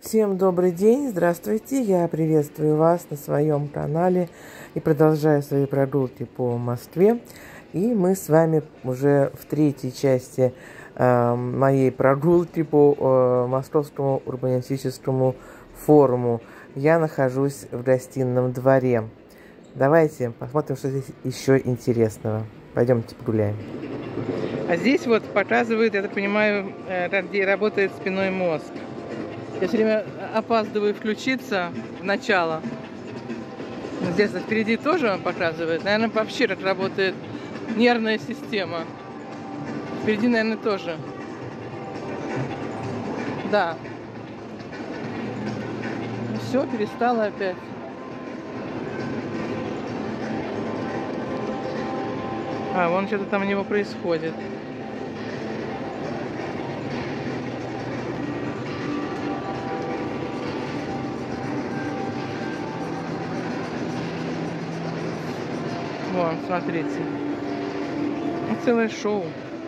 Всем добрый день, здравствуйте, я приветствую вас на своем канале и продолжаю свои прогулки по Москве. И мы с вами уже в третьей части моей прогулки по Московскому урбанистическому форуму. Я нахожусь в Гостином дворе. Давайте посмотрим, что здесь еще интересного. Пойдемте погуляем. А здесь вот показывают, я так понимаю, где работает спинной мозг. Я все время опаздываю включиться в начало. Здесь впереди тоже показывает. Наверное, вообще как работает нервная система. Впереди, наверное, тоже. Да. Все, перестало опять. А, вон что-то там у него происходит. Вон, смотрите. Целое шоу.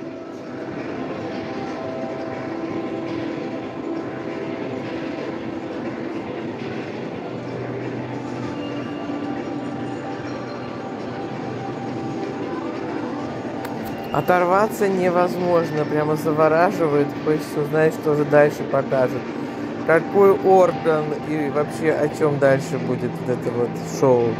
Оторваться невозможно, прямо завораживает. Хочется узнать, что же дальше покажет. Какой орган и вообще о чем дальше будет вот это вот шоу.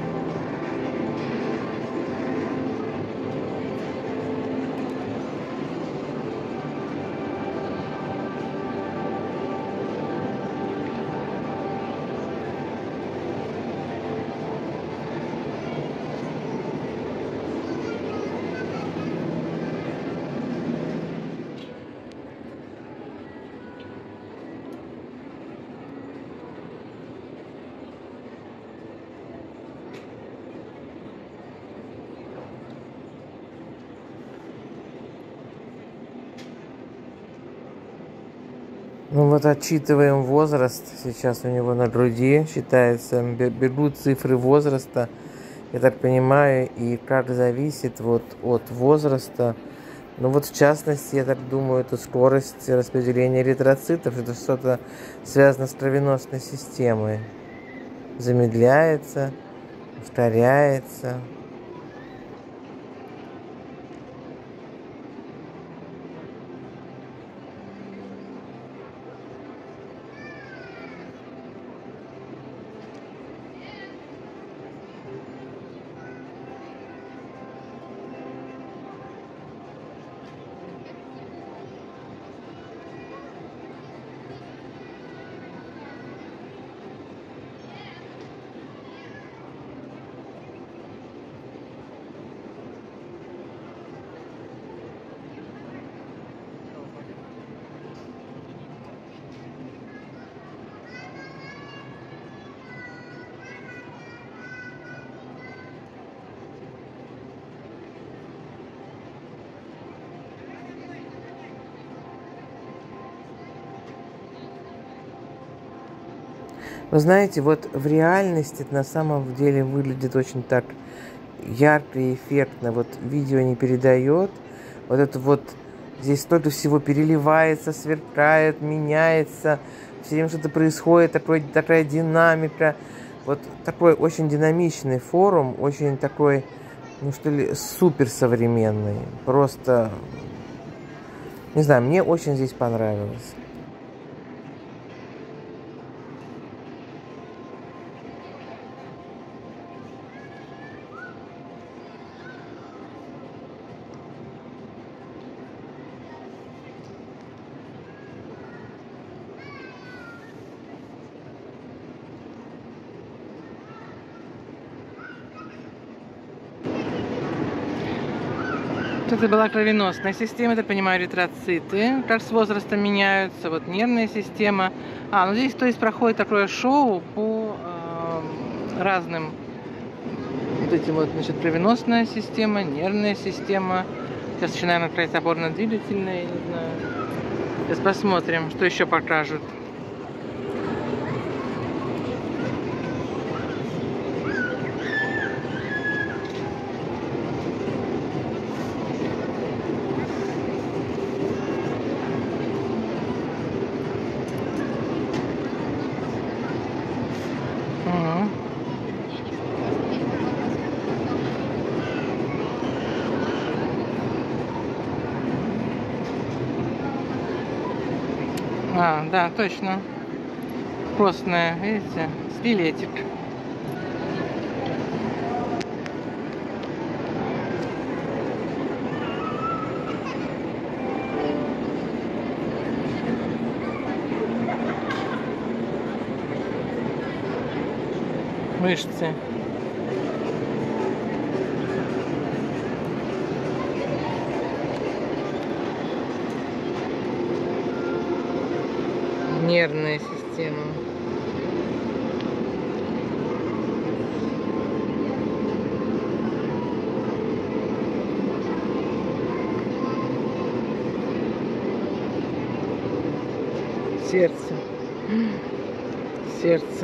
Ну вот отчитываем возраст, сейчас у него на груди считается, бегут цифры возраста, я так понимаю, и как зависит вот от возраста. Ну вот в частности, я так думаю, это скорость распределения эритроцитов, это что-то связано с кровеносной системой. Замедляется, ускоряется. Вы знаете, вот в реальности это на самом деле выглядит очень так ярко и эффектно. Вот видео не передает. Вот это вот здесь столько всего переливается, сверкает, меняется. Все время что-то происходит, такая динамика. Вот такой очень динамичный форум, очень такой, ну что ли, суперсовременный. Просто, не знаю, мне очень здесь понравилось. Это была кровеносная система, я понимаю, эритроциты, как с возрастом меняются, вот нервная система. Ну здесь, то есть, проходит такое шоу по разным вот этим вот, значит, кровеносная система, нервная система. Сейчас еще, наверное, какая-то опорно-двигательная, я не знаю. Сейчас посмотрим, что еще покажут. А, да, точно. Постная, видите, скелетик. Мышцы. Нервная система. Сердце. Сердце.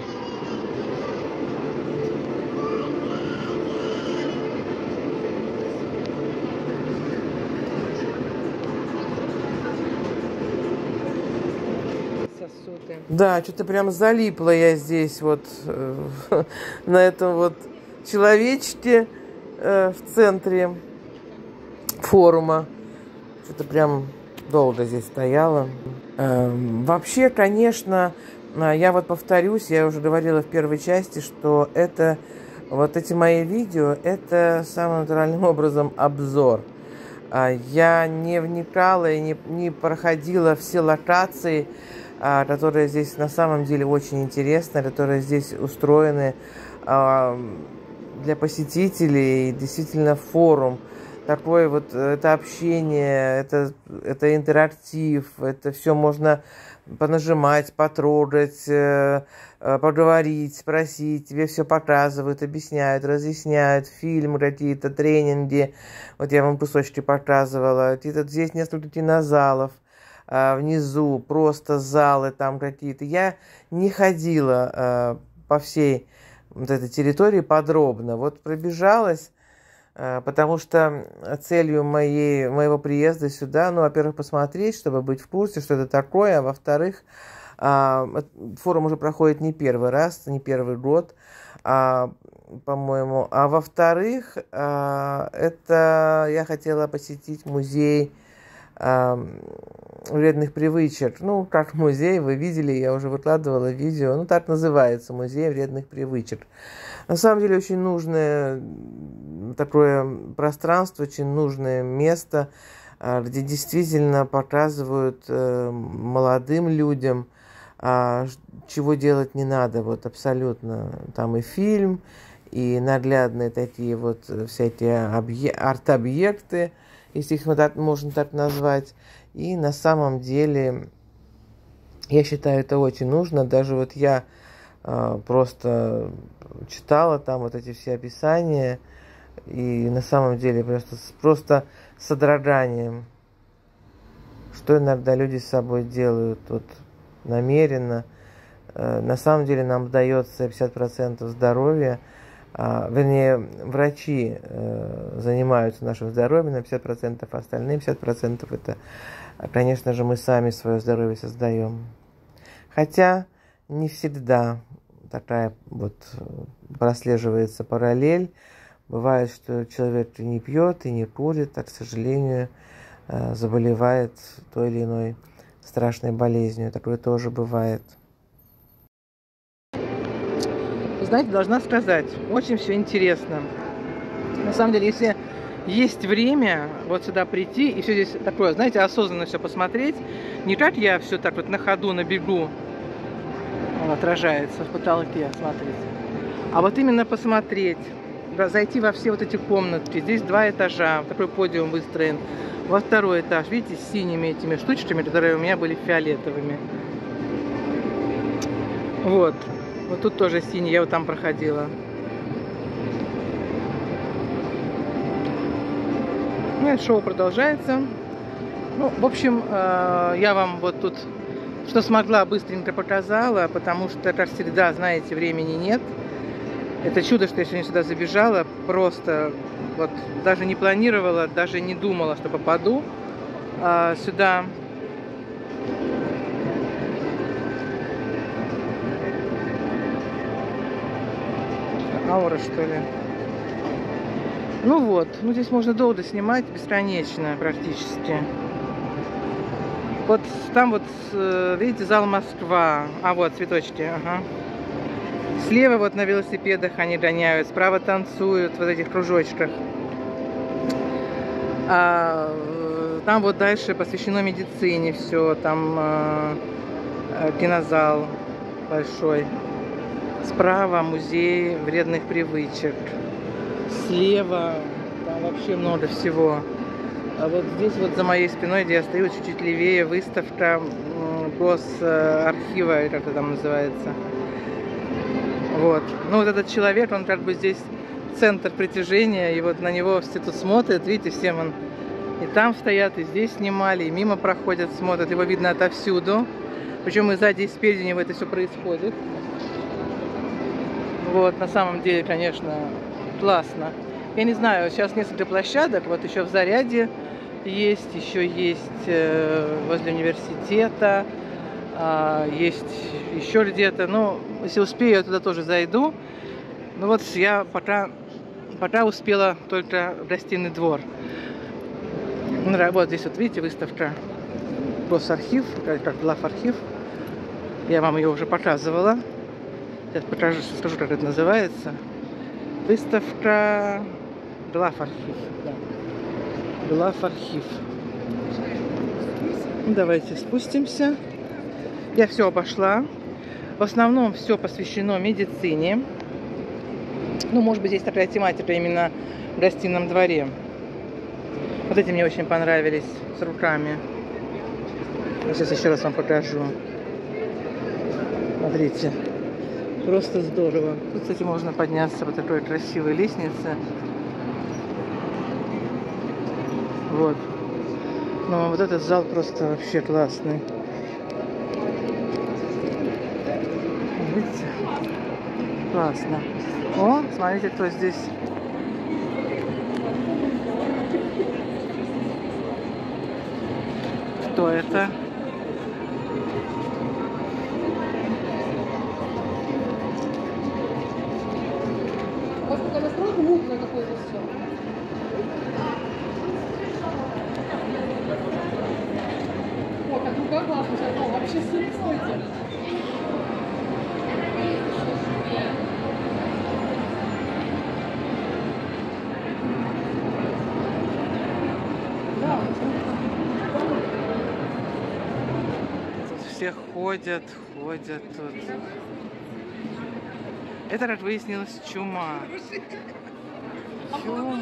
Да, что-то прям залипла я здесь вот на этом вот человечке в центре форума. Что-то прям долго здесь стояла. Вообще, конечно, я вот повторюсь, я уже говорила в первой части, что это вот эти мои видео, это самым натуральным образом обзор. Я не вникала и не проходила все локации, которые здесь на самом деле очень интересны, которые здесь устроены для посетителей. Действительно форум. Такое вот это общение, это интерактив, это все можно понажимать, потрогать, поговорить, спросить, тебе все показывают, объясняют, разъясняют, фильмы какие-то, тренинги. Вот я вам кусочки показывала. Здесь несколько кинозалов. Внизу просто залы там какие-то. Я не ходила по всей вот этой территории подробно. Вот пробежалась, потому что целью моего приезда сюда, ну, во-первых, посмотреть, чтобы быть в курсе, что это такое, а во-вторых, форум уже проходит не первый раз, не первый год, по-моему. А во-вторых, это я хотела посетить музей вредных привычек. Ну, как музей, вы видели, я уже выкладывала видео. Ну, так называется, музей вредных привычек. На самом деле, очень нужное такое пространство, очень нужное место, где действительно показывают молодым людям, чего делать не надо. Вот абсолютно. Там и фильм, и наглядные такие вот всякие арт-объекты, если их можно так назвать. И на самом деле, я считаю, это очень нужно. Даже вот я просто читала там вот эти все описания, и на самом деле просто с содроганием, что иногда люди с собой делают вот намеренно. На самом деле нам дается 50% здоровья. Вернее, врачи занимаются нашим здоровьем на 50%, а остальные 50% это, конечно же, мы сами свое здоровье создаем. Хотя не всегда такая вот прослеживается параллель. Бывает, что человек и не пьет, и не курит, а, к сожалению, заболевает той или иной страшной болезнью. Такое тоже бывает. Знаете, должна сказать, очень все интересно. На самом деле, если есть время вот сюда прийти и все здесь такое, знаете, осознанно все посмотреть, не как я все так вот на ходу, на бегу отражается в потолке, смотрите, а вот именно посмотреть, зайти во все вот эти комнатки. Здесь 2 этажа, такой подиум выстроен. Во 2-й этаж, видите, с синими этими штучками, которые у меня были фиолетовыми. Вот. Вот тут тоже синий, я вот там проходила. Ну, это шоу продолжается. Ну, в общем, я вам вот тут, что смогла, быстренько показала, потому что, как всегда, знаете, времени нет. Это чудо, что я сегодня сюда забежала. Просто вот даже не планировала, даже не думала, что попаду сюда. Аура, что ли? Ну вот, ну здесь можно долго снимать, бесконечно практически. Вот там вот, видите, зал Москва. А вот цветочки, ага. Слева вот на велосипедах они гоняют, справа танцуют в этих кружочках. Там вот дальше посвящено медицине все, там кинозал большой. Справа музей вредных привычек. Слева там вообще много всего. А вот здесь вот за моей спиной, где я стою, чуть-чуть левее, выставка госархива, как это там называется. Вот. Ну вот этот человек, он как бы здесь центр притяжения, и вот на него все тут смотрят, видите, все он и там стоят, и здесь снимали, и мимо проходят, смотрят, его видно отовсюду. Причем и сзади, и спереди него это все происходит. Вот, на самом деле, конечно, классно. Я не знаю, сейчас несколько площадок, вот еще в Заряде есть, еще есть возле университета, есть еще где-то. Ну, если успею, я туда тоже зайду. Ну вот я пока успела только в гостиный двор. Вот здесь вот видите выставка госархив, как главархив. Я вам ее уже показывала. Сейчас покажу, скажу, как это называется. Выставка главархив. Да. Главархив. Давайте спустимся. Я все обошла. В основном все посвящено медицине. Ну, может быть, здесь такая тематика именно в гостином дворе. Вот эти мне очень понравились, с руками. Сейчас еще раз вам покажу. Смотрите. Просто здорово. Тут, кстати, можно подняться по такой красивой лестнице. Вот. Но вот этот зал просто вообще классный. Видите? Классно. О, смотрите, кто здесь. Кто это? О, как рука классная, вообще стойте. Все ходят тут. Это, как выяснилось, чума. Чума.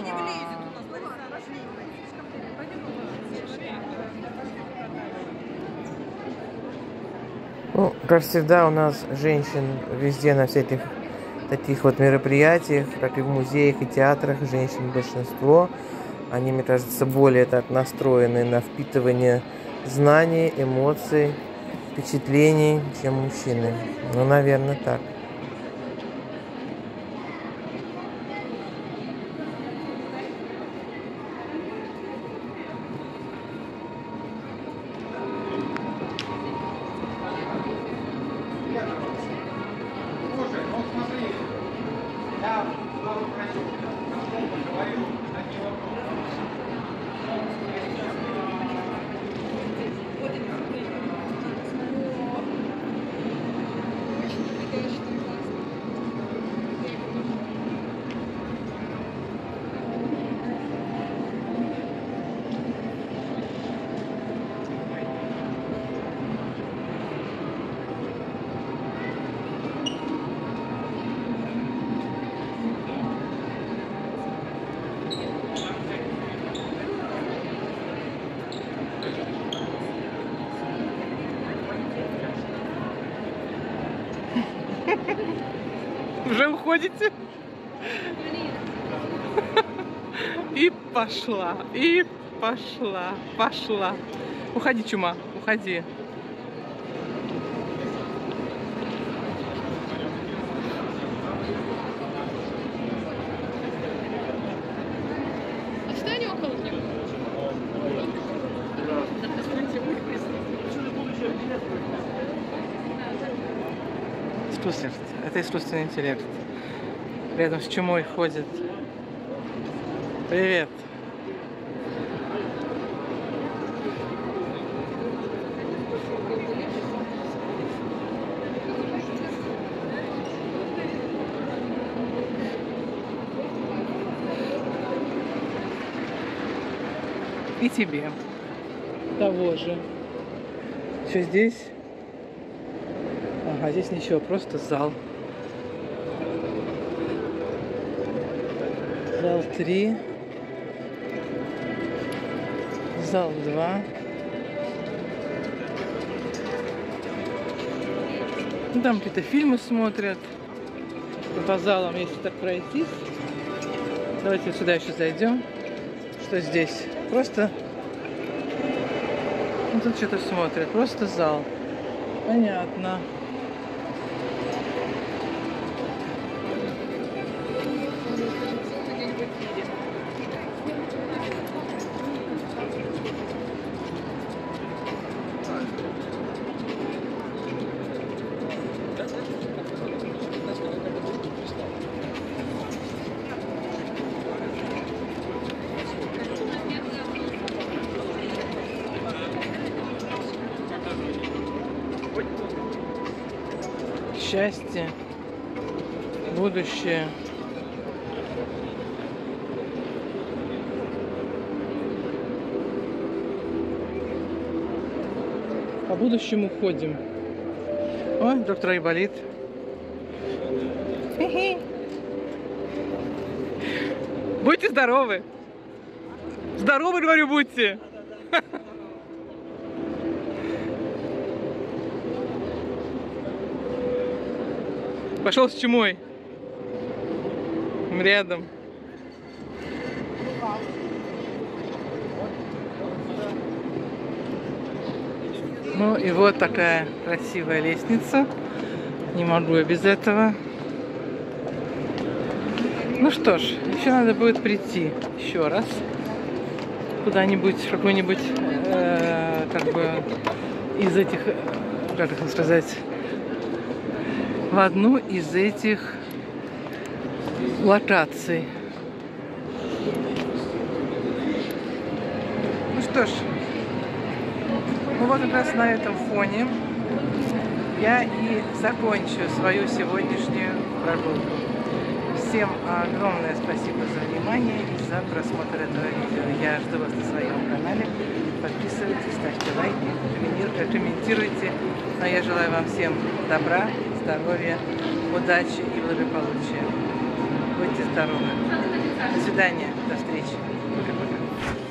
Ну, как всегда, у нас женщин везде на всяких таких вот мероприятиях, как и в музеях и театрах, женщин большинство. Они, мне кажется, более так настроены на впитывание знаний, эмоций, впечатлений, чем мужчины. Ну, наверное, так. Уже уходите? И пошла, и пошла, пошла. Уходи, чума, уходи. Отстань около него. Искусственный. Это искусственный интеллект. Рядом с чумой ходит. Привет. И тебе того же. Что здесь? Ага, здесь ничего, просто зал. Зал 3. Зал 2. Ну, там какие-то фильмы смотрят. По залам, если так пройтись. Давайте сюда еще зайдем. Что здесь? Просто... Ну, тут что-то смотрят. Просто зал. Понятно. Счастье, будущее. По будущему ходим. Ой, доктор Айболит. Будьте здоровы. Здоровы, говорю, будьте. Пошел с чумой. Рядом. Ну и вот такая красивая лестница. Не могу я без этого. Ну что ж, еще надо будет прийти еще раз куда-нибудь, в какой-нибудь, как бы, из этих, как это сказать, в одну из этих локаций. Ну что ж, ну вот как раз на этом фоне я и закончу свою сегодняшнюю прогулку. Всем огромное спасибо за внимание и за просмотр этого видео. Я жду вас на своем канале. Подписывайтесь, ставьте лайки, комментируйте. Но я желаю вам всем добра, здоровья, удачи и благополучия. Будьте здоровы. До свидания. До встречи. Пока-пока.